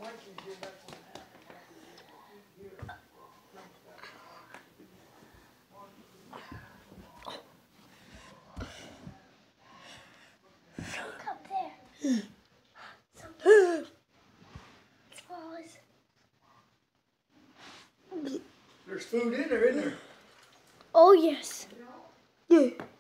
Look up there. Something. There's food in there, isn't there? Oh, yes. Yeah.